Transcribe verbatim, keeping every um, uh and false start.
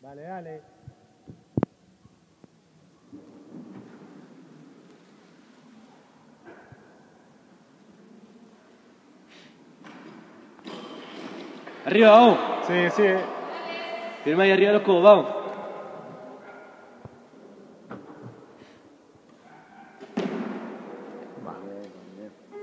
Dale, dale. Arriba, vamos. Sí, sí. Firma ahí arriba los codos, vamos. Va. Bien, bien.